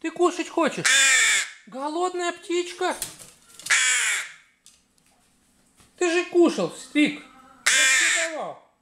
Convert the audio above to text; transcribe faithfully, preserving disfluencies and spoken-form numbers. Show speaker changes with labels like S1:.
S1: Ты кушать хочешь? Голодная птичка? Ты же кушал, Стрик. Я тебе давал.